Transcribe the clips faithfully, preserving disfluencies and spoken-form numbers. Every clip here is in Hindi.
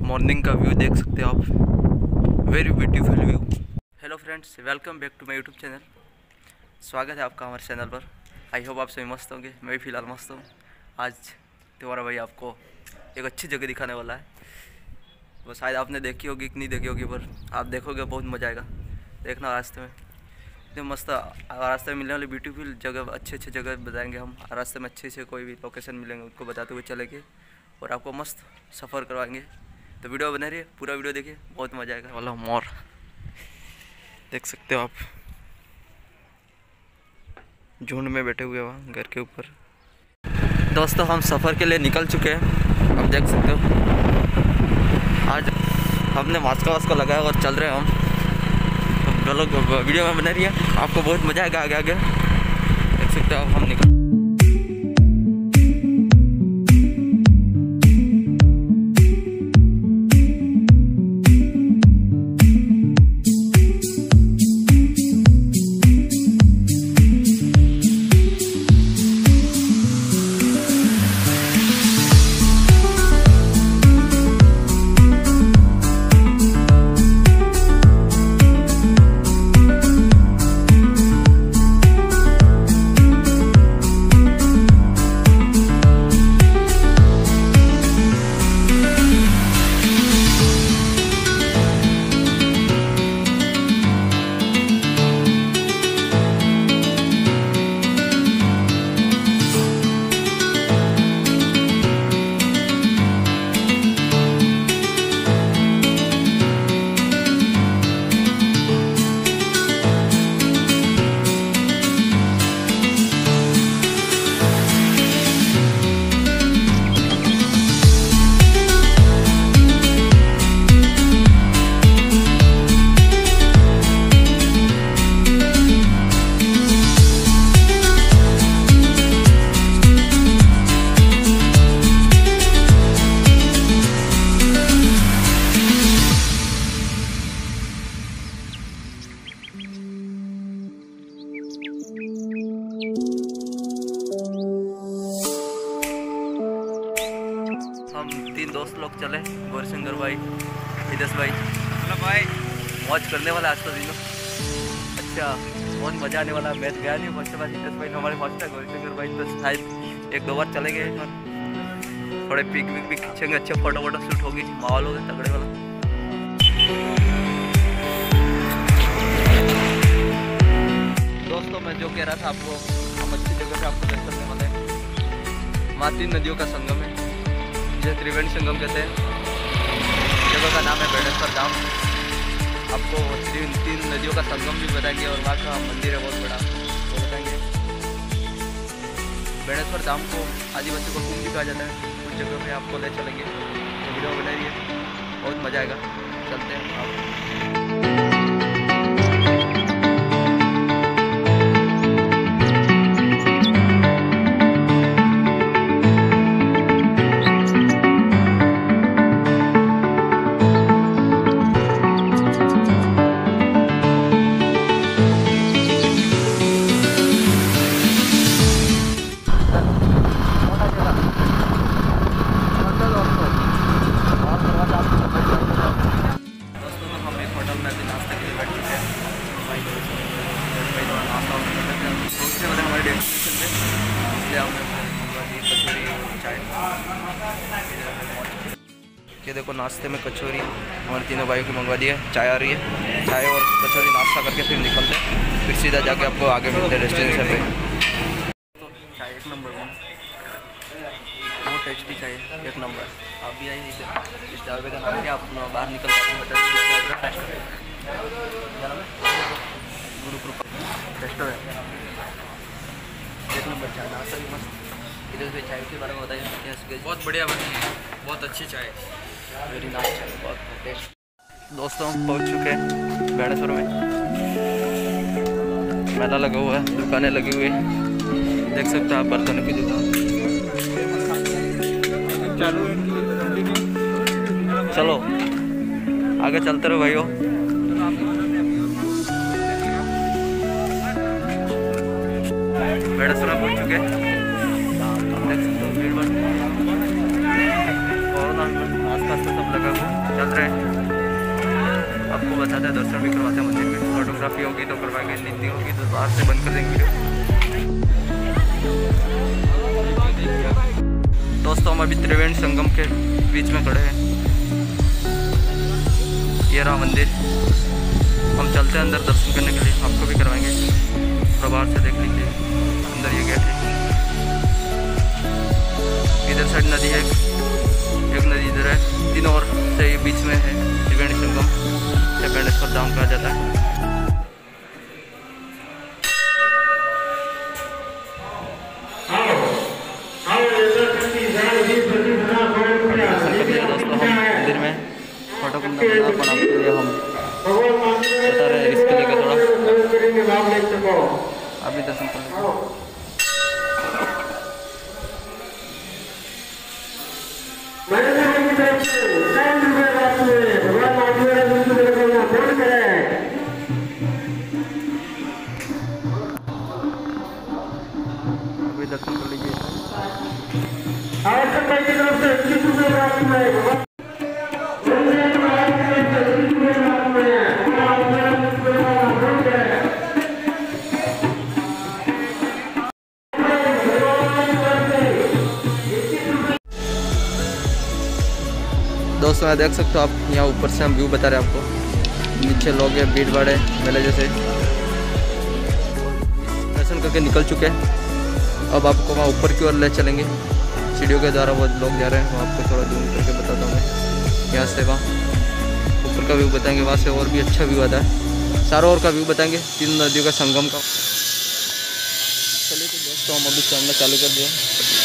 मॉर्निंग का व्यू देख सकते हो आप, very beautiful view. Hello friends, welcome back to my YouTube channel. स्वागत है आपका हमारे चैनल पर। आई होप आप सभी मस्त होंगे, मैं भी फ़िलहाल मस्त हूँ। आज तुम्हारा भाई आपको एक अच्छी जगह दिखाने वाला है। वो शायद आपने देखी होगी कि नहीं देखी होगी, पर आप देखोगे बहुत मज़ा आएगा। देखना रास्ते में इतने मस्त रास्ते में मिलने वाली ब्यूटीफुल जगह, अच्छे अच्छे जगह बताएंगे हम। रास्ते में अच्छे से कोई भी लोकेशन मिलेंगे उनको बताते हुए चलेंगे और आपको मस्त सफ़र करवाएंगे। तो वीडियो बने रहिए, पूरा वीडियो देखिए, बहुत मज़ा आएगा। वाला मोर देख सकते हो आप, झुंड में बैठे हुए वहाँ घर के ऊपर। दोस्तों, हम सफ़र के लिए निकल चुके हैं, आप देख सकते हो। आज हमने मास्क वास्क लगाया और चल रहे हैं हम। तो लोग वीडियो में बने रहिए, आपको बहुत मज़ा आएगा आगे आगे। देख सकते हो आप, हम निकल हम तीन दोस्त लोग चले, गौरशंकर भाई, हितेश भाई। हेलो भाई, मौज करने वाला आज तो दिनों। अच्छा, बहुत मज़ा आने वाला। मैच गया नहीं फर्स्ट बार, हितेश भाई हमारे फर्स्ट है, गौरशंकर भाई तो शायद एक दो बार चले गए। थोड़े पिक विक भी खींचेंगे, अच्छे फोटो वोटो शूट होगी, माहौल होगा तगड़े वाला। दोस्तों, मैं जो कह रहा था आपको, हम अच्छी जगह पे आपको देख करने वाले हैं। वहाँ तीन नदियों का संगम है, जिसे त्रिवेणी संगम कहते हैं। जगह का नाम है बेणेश्वर धाम। आपको तीन तीन नदियों का संगम भी बताएंगे और वहाँ का मंदिर है बहुत बड़ा, वो बताएंगे। बेणेश्वर धाम को आदिवासी को कुंभ भी कहा जाता है। उस जगह पे आपको ले चलेंगे, तो वीडियो बनाइए, बहुत मज़ा आएगा। चलते हैं आप। ये देखो, नाश्ते में कचौरी हमारे तीनों भाइयों की मंगवा दी है। चाय आ रही है, चाय और कचौरी नाश्ता करके फिर निकलते हैं, फिर सीधा जाके आपको आगे मिलते हैं डेस्टिनेशन पे। तो चाय एक नंबर वन, बहुत टेस्टी चाय, एक नंबर। आप भी आइए इस ढाबे का नाम क्या, आप बाहर निकल पाते हैं गुरुकृपा रेस्टोरेंट। एक नंबर चाय, नाश्ता भी मस्त। इधर से चाय के बारे में बताइए। बहुत बढ़िया बनी है, बहुत अच्छी चाय, वेरी नाइस चाय, बहुत टेस्ट। दोस्तों, हम पहुंच चुके हैं बेणेश्वर में। मेला लगा हुआ है, दुकानें लगी हुई है, देख सकते हैं आप, बर्तनों की दुकान। चलो आगे चलते रहो भाइयों। बेणेश्वर पहुंच चुके हैं, देख सकते हो भीड़ भाड़। आसपास तो सब लगा हुआ चल रहे हैं। आपको बताते हैं, दर्शन भी करवाते हैं मंदिर में। फोटोग्राफी होगी तो करवाएंगे, नहीं होगी तो बाहर से बंद कर देंगे वीडियो। दोस्तों हम अभी त्रिवेणी संगम के बीच में खड़े हैं। ये रहा मंदिर। हम चलते हैं अंदर दर्शन करने के लिए, आपको भी करवाएंगे। थोड़ा बाहर से देख लीजिए, अंदर ये गेट है। इधर साइड नदी है, एक नदी इधर है, तीनों ओर से ये बीच में है त्रिवेणी संगम, या बेणेश्वर धाम कहा जाता है। दोस्तों हम मंदिर में फोटो को बनाने के लिए हम बता रहे हैं, इसके लिए थोड़ा अभी दर्शन कर लीजिए। अभी दर्शन कर लीजिए। दोस्तों यहाँ देख सकते हो आप, यहाँ ऊपर से हम व्यू बता रहे हैं आपको। नीचे लोग हैं, भीड़ भाड़ है मेले जैसे। दर्शन करके निकल चुके हैं, अब आपको वहाँ ऊपर की ओर ले चलेंगे सीढ़ियों के द्वारा। वो लोग जा रहे हैं, वो आपको थोड़ा जूम करके बताता हूँ मैं। यहाँ से वहाँ ऊपर का व्यू बताएंगे, वहाँ से और भी अच्छा व्यू आता है। चारों ओर का व्यू बताएंगे, तीन नदियों का संगम का। चलिए तो दोस्तों हम अभी चलना चालू कर दिया।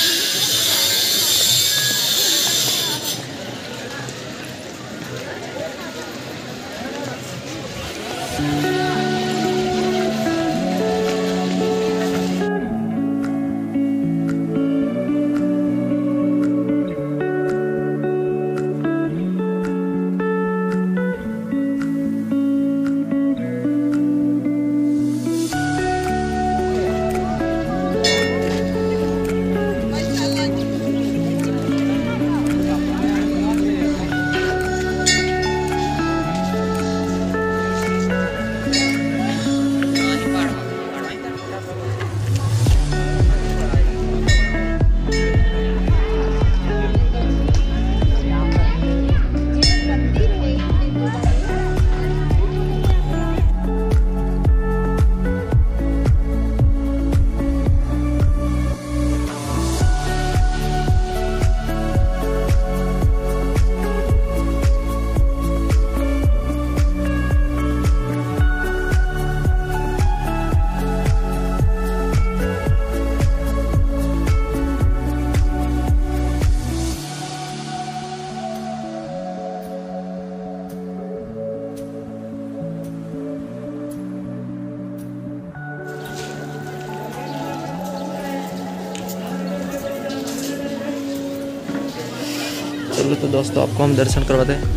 चलो तो दोस्तों आपको हम दर्शन करवाते हैं।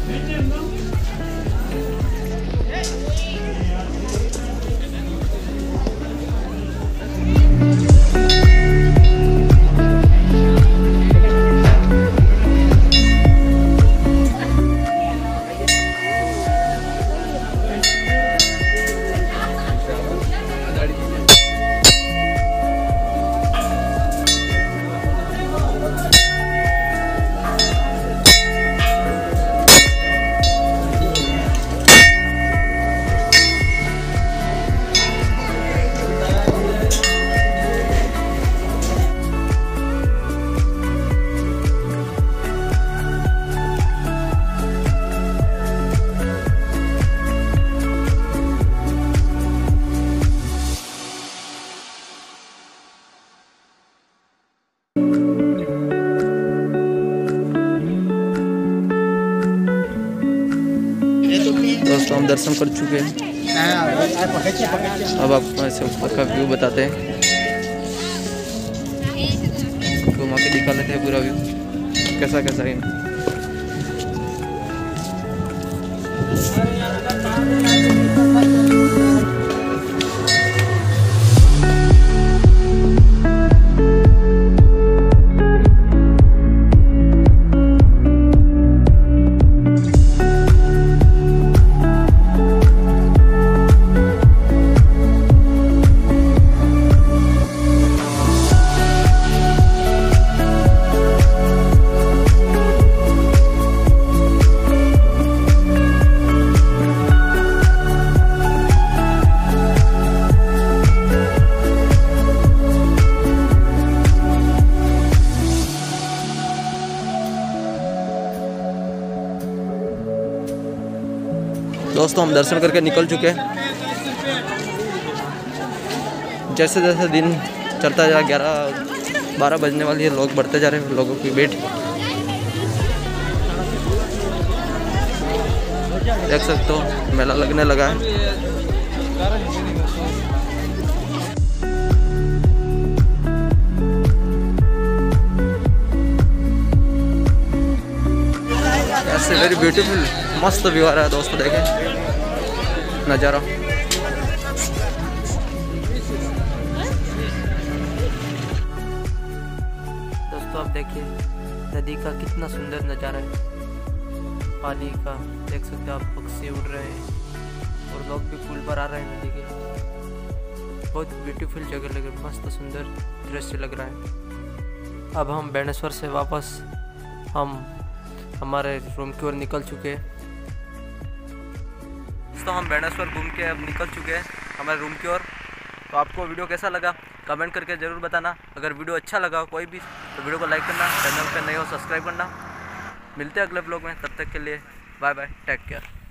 दोस्तों हम दर्शन कर चुके हैं, अब आपको ऐसे ऊपर का व्यू बताते हैं। घुमा के दिखा लेते हैं पूरा व्यू कैसा कैसा है। दोस्तों हम दर्शन करके निकल चुके हैं। जैसे जैसे दिन चलता जा ग्यारह बारह बजने वाली है, लोग बढ़ते जा रहे हैं, लोगों की वेट देख सकते हो, मेला लगने लगा है। ऐसे वेरी ब्यूटीफुल मस्त व्यू आ रहा है दोस्तों, देखें नज़ारा। दोस्तों आप देखिए नदी का कितना सुंदर नज़ारा है, पानी का देख सकते हो आप, पक्षी उड़ रहे हैं और लोग भी पुल पर आ रहे हैं नदी के। बहुत ब्यूटीफुल जगह लग रही है, मस्त सुंदर दृश्य लग रहा है। अब हम बेणेश्वर से वापस हम हमारे रूम की ओर निकल चुके हैं। दोस्तों हम बेणेश्वर घूम के अब निकल चुके हैं हमारे रूम की ओर। तो आपको वीडियो कैसा लगा कमेंट करके ज़रूर बताना। अगर वीडियो अच्छा लगा कोई भी तो वीडियो को लाइक करना, चैनल पर नए हो सब्सक्राइब करना। मिलते हैं अगले ब्लॉग में, तब तक के लिए बाय बाय, टेक केयर।